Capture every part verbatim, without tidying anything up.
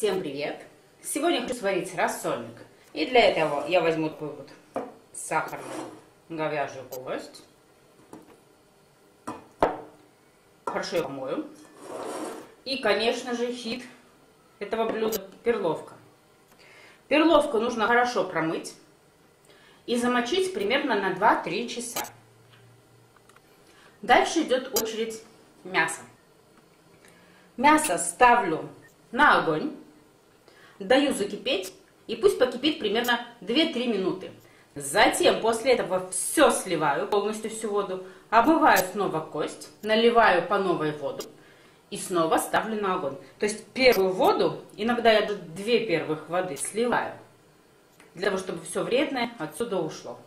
Всем привет! Сегодня хочу сварить рассольник. И для этого я возьму такую вот сахарную говяжью полость. Хорошо ее помою. И, конечно же, хит этого блюда – перловка. Перловку нужно хорошо промыть и замочить примерно на два-три часа. Дальше идет очередь мяса. Мясо ставлю на огонь, даю закипеть, и пусть покипит примерно две-три минуты. Затем после этого все сливаю, полностью всю воду, обмываю снова кость, наливаю по новой воду и снова ставлю на огонь. То есть первую воду, иногда я две первых воды сливаю, для того, чтобы все вредное отсюда ушло.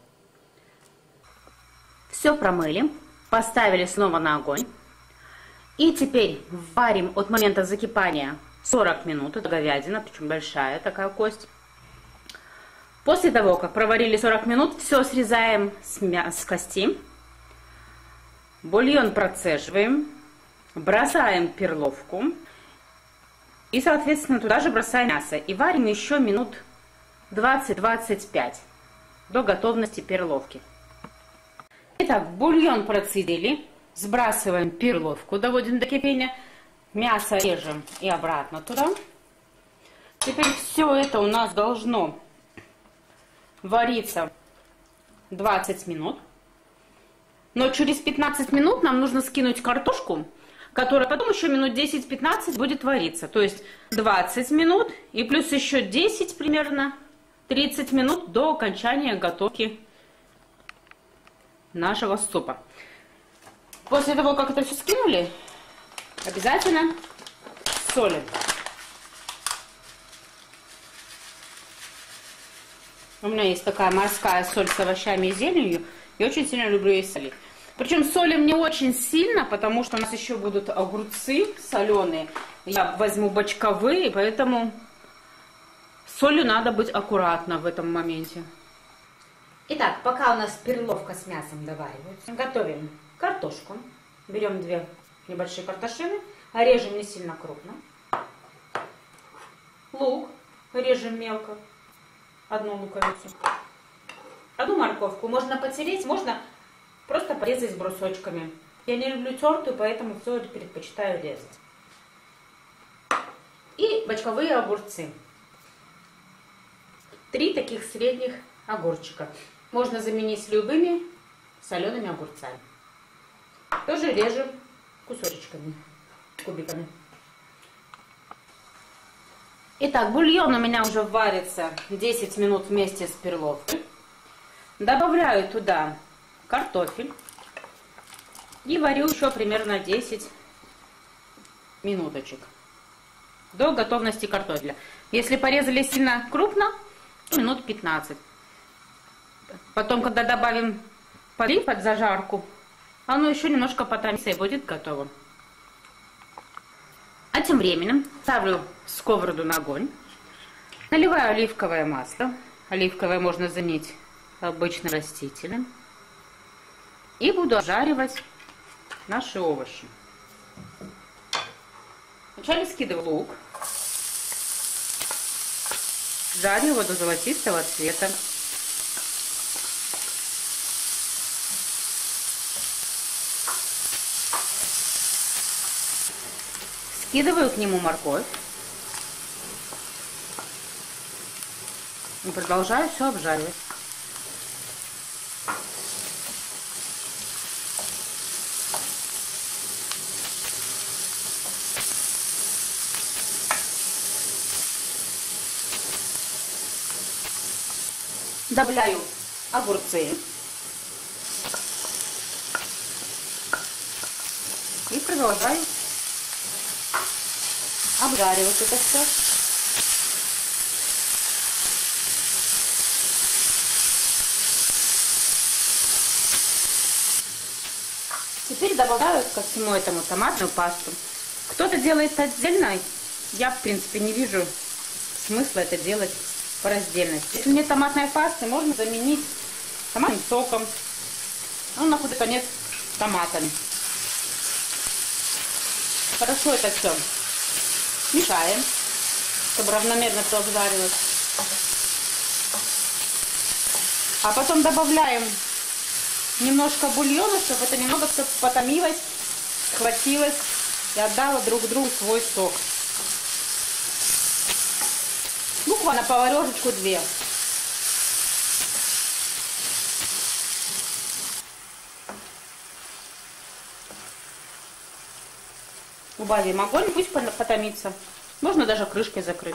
Все промыли, поставили снова на огонь. И теперь варим от момента закипания сорок минут. Это говядина, причем большая такая кость. После того, как проварили сорок минут, все срезаем с, мя с кости. Бульон процеживаем. Бросаем перловку. И, соответственно, туда же бросаем мясо. И варим еще минут двадцать-двадцать пять до готовности перловки. Итак, бульон процедили. Сбрасываем перловку, доводим до кипения. Мясо режем и обратно туда. Теперь все это у нас должно вариться двадцать минут. Но через пятнадцать минут нам нужно скинуть картошку, которая потом еще минут десять-пятнадцать будет вариться. То есть двадцать минут и плюс еще десять примерно, тридцать минут до окончания готовки нашего супа. После того, как это все скинули, обязательно солим. У меня есть такая морская соль с овощами и зеленью. Я очень сильно люблю ее солить. Причем солим не очень сильно, потому что у нас еще будут огурцы соленые. Я возьму бочковые, поэтому солью надо быть аккуратно в этом моменте. Итак, пока у нас перловка с мясом доваривается, готовим картошку. Берем две небольшие картошины, режем не сильно крупно. Лук режем мелко, одну луковицу. Одну морковку можно потереть, можно просто порезать брусочками. Я не люблю тертую, поэтому все это предпочитаю резать. И бочковые огурцы. Три таких средних огурчика. Можно заменить любыми солеными огурцами. Тоже режем кусочками, кубиками. Итак, бульон у меня уже варится десять минут вместе с перловкой. Добавляю туда картофель и варю еще примерно десять минуточек до готовности картофеля. Если порезали сильно крупно, то минут пятнадцать. Потом, когда добавим полив под зажарку, оно еще немножко потомится и будет готово. А тем временем ставлю сковороду на огонь. Наливаю оливковое масло. Оливковое можно заменить обычным растительным. И буду обжаривать наши овощи. Вначале скидываю лук. Жарю его до золотистого цвета. Скидываю к нему морковь и продолжаю все обжаривать. Добавляю огурцы и продолжаю обжаривать это все. Теперь добавляю ко всему этому томатную пасту. Кто-то делает отдельно. Я, в принципе, не вижу смысла это делать по раздельности. Если нет томатной пасты, можно заменить томатным соком. Он находит конец томатами. Хорошо это все мешаем. чтобы равномерно все обжарилось. А потом добавляем немножко бульона, чтобы это немного все потомилось, схватилось и отдало друг другу свой сок. Буквально поварешечку-две. Убавим огонь, пусть потомится. Можно даже крышкой закрыть.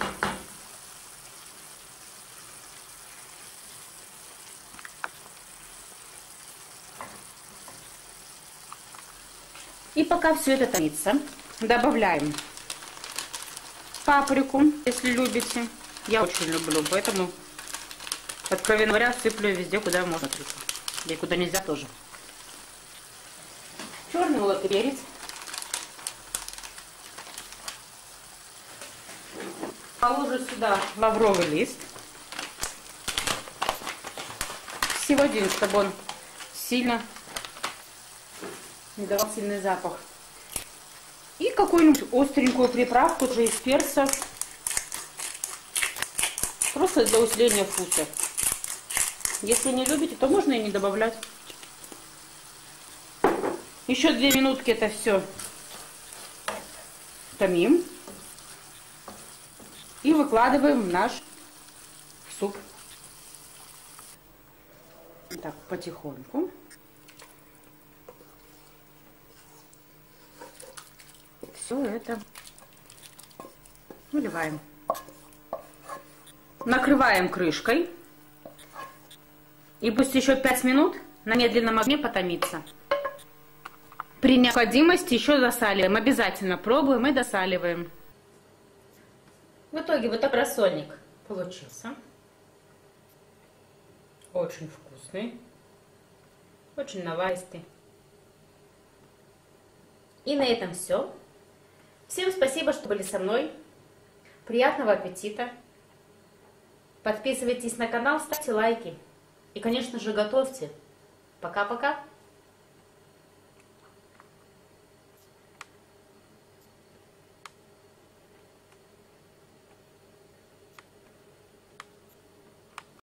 И пока все это томится, добавляем паприку, если любите. Я очень люблю, поэтому, откровенно говоря, сыплю везде, куда можно сыпать. И куда нельзя тоже. Черный молотый перец. Положу сюда лавровый лист. Всего один, чтобы он сильно не давал сильный запах. И какую-нибудь остренькую приправку уже из перца. Просто для усиления вкуса. Если не любите, то можно и не добавлять. Еще две минутки это все томим. И выкладываем в наш суп. Так, потихоньку. Все это выливаем. Накрываем крышкой. И пусть еще пять минут на медленном огне потомится. При необходимости еще засаливаем. Обязательно пробуем и досаливаем. В итоге вот такой рассольник получился. Очень вкусный. Очень наваристый. И на этом все. Всем спасибо, что были со мной. Приятного аппетита. Подписывайтесь на канал, ставьте лайки. И, конечно же, готовьте. Пока-пока.